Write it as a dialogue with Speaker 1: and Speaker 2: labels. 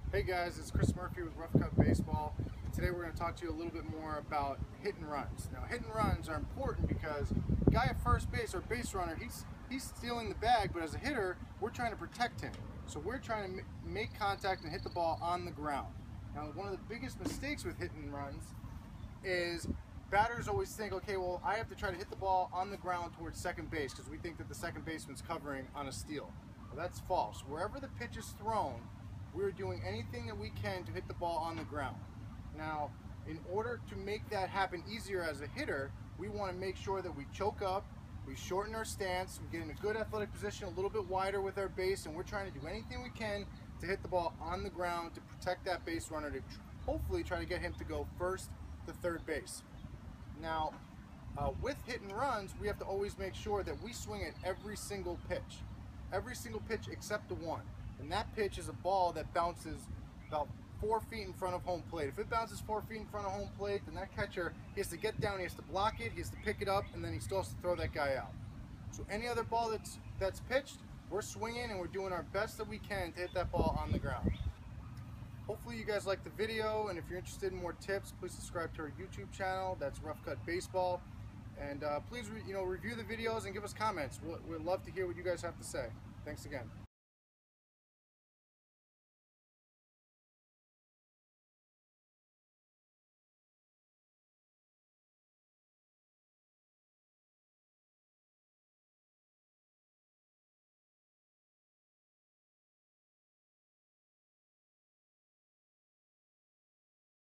Speaker 1: Hey guys, it's Chris Murphy with Rough Cut Baseball. Today we're going to talk to you a little bit more about hit and runs. Now hit and runs are important because the guy at first base or base runner, he's stealing the bag, but as a hitter, we're trying to protect him. So we're trying to make contact and hit the ball on the ground. Now one of the biggest mistakes with hit and runs is batters always think, okay, well I have to try to hit the ball on the ground towards second base because we think that the second baseman's covering on a steal. Well, that's false. Wherever the pitch is thrown, we're doing anything that we can to hit the ball on the ground. Now, in order to make that happen easier as a hitter, we want to make sure that we choke up, we shorten our stance, we get in a good athletic position, a little bit wider with our base, and we're trying to do anything we can to hit the ball on the ground to protect that base runner, to hopefully try to get him to go first to third base. Now, with hit and runs, we have to always make sure that we swing at every single pitch except the one. And that pitch is a ball that bounces about 4 feet in front of home plate. If it bounces 4 feet in front of home plate, then that catcher, he has to get down, he has to block it, he has to pick it up, and then he still has to throw that guy out. So any other ball that's pitched, we're swinging and we're doing our best that we can to hit that ball on the ground. Hopefully you guys liked the video, and if you're interested in more tips, please subscribe to our YouTube channel. That's Rough Cut Baseball. And please review the videos and give us comments. We'd love to hear what you guys have to say. Thanks again.